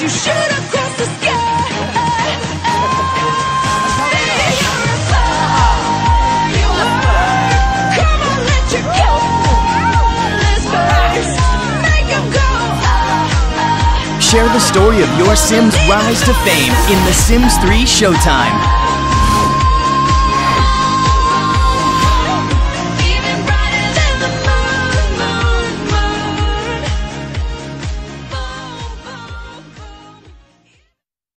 you shoot across the sky. Baby, you're a fire, you are. Come on, let your colorless burst make 'em go. Share the story of your Sims' rise to fame in The Sims 3 Showtime.